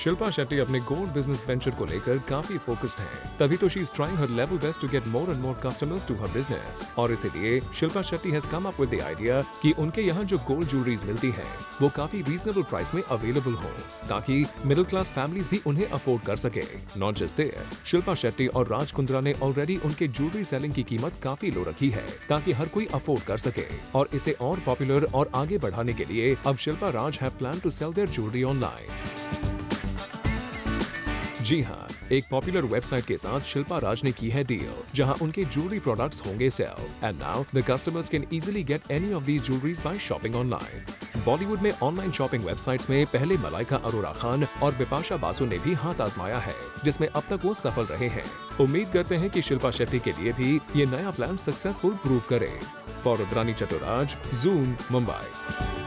शिल्पा शेट्टी अपने gold business venture को लेकर काफी फोकस्ड हैं। तभी तो she is trying her level best to get more and more customers to her business. और इसीलिए Shilpa Shetty has come up with the idea कि उनके यहाँ जो गोल्ड ज्वेलरीज मिलती हैं वो काफी रीजनेबल प्राइस में अवेलेबल हो, ताकि मिडिल क्लास फैमिलीज भी उन्हें अफोर्ड कर सके। Not just this, Shilpa Shetty और राज कुंद्रा ने ऑलरेडी उनके ज्वेलरी सेलिंग की कीमत काफी लो रखी है, ताकि हर कोई अफोर्ड कर सके। और इसे और पॉपुलर और आगे बढ़ाने के लिए अब Shilpa Raj have plan to sell their jewellery online. जी हाँ, एक पॉपुलर वेबसाइट के साथ शिल्पा राज ने की है डील, जहां उनके ज्वेलरी प्रोडक्ट्स होंगे sale. And now the customers can easily get any of these jewelleries by shopping online. Bollywood में ऑनलाइन शॉपिंग वेबसाइट्स में पहले मलाइका अरोरा खान और बिपाशा बासु ने भी हाथ आजमाया है, जिसमें अब तक वो सफल रहे हैं। उम्मीद करते हैं कि शिल्पा शेट्टी के लिए भी ये नया प्लान सक्सेसफुल प्रूव करे। For Rudrani Chattoraj, Zoom, Mumbai.